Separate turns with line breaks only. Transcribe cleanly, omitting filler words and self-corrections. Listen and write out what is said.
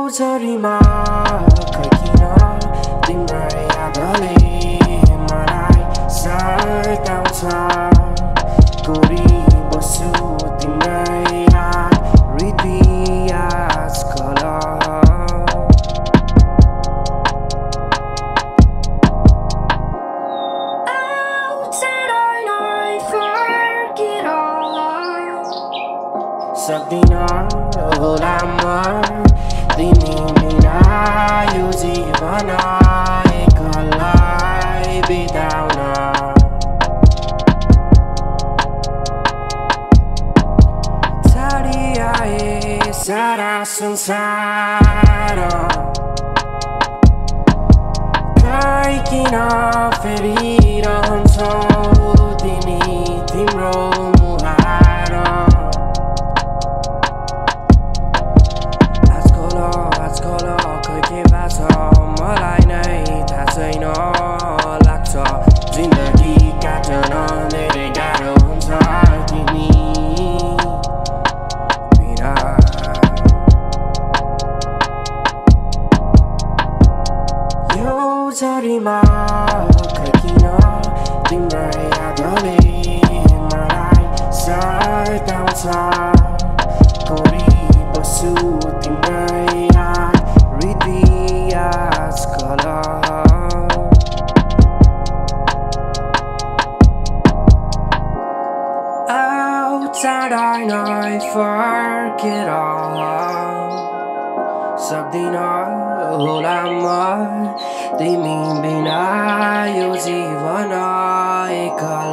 झरीमा खै किन तिम्रै यादले मलाई सताउँछ गरिबस्छु तिम्रै याद हृदय आजकल सक्दिन होला म तिमी बिना यो जीवन एक्लै बिताउन छाडी आए सारा संसार खै किन फेरिरहन्छौ तिमी तिम्रो मुहार मलाई नै थाहा छैन लाग्छ जिन्दगी काट्न धेरै गाह्रो हुन्छ तिमी बिना यो झरीमा खै किन तिम्रै यादले मलाई सताउँछ गरिबस्छु तिम्रै याद हृदय आजकल चाँडै नै फर्केर सक्दिन होला म तिमी बिना यो जीवन एक्लै